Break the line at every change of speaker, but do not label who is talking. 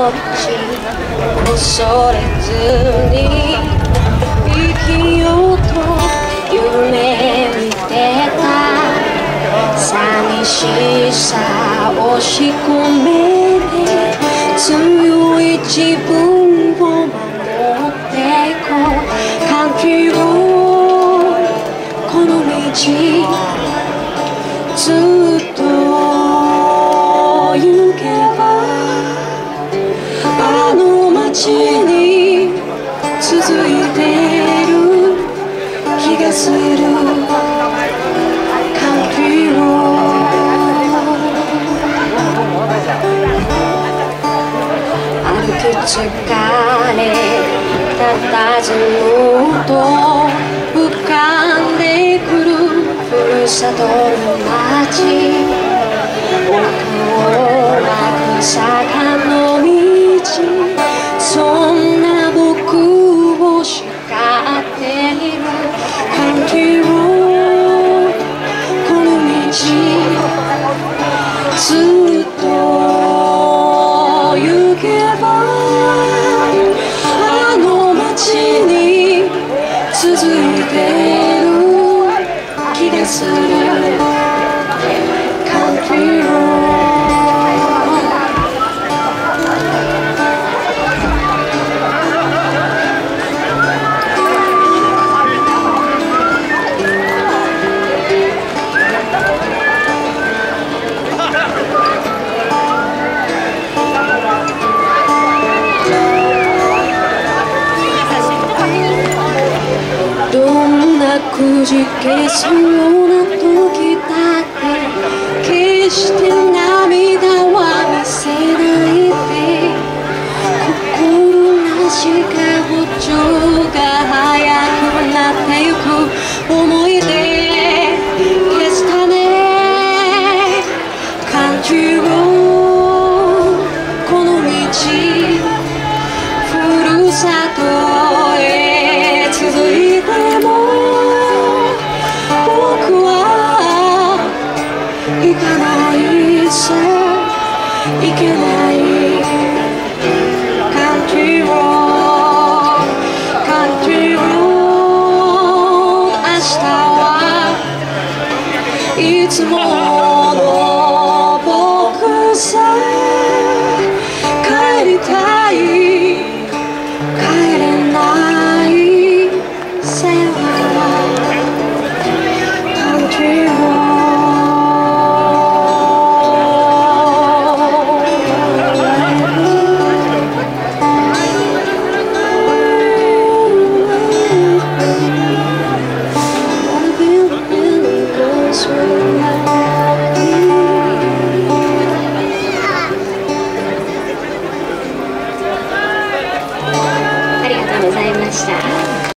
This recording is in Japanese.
恐れずに生きようと夢見てた寂しさを仕込めて強い自分を守っていこう感じろこの道ずっと行けばあの街に続いてる気がするCountry Road 歩く疲れ佇むと浮かんでくるふるさとの街奥をなく坂の道そんな僕を叱っている Country Road この道ずっと行けばあの街に続いてる気がする Country Roadくじけそうな時だって決して涙は見せないで心なしか歩調が速くなってゆく思い出消すため Country Road この道ふるさとへ続いても行かないさ行けない Country Road Country Road 明日はいつもの僕さ帰りたい帰れないさよなら Country Roadありがとうございました。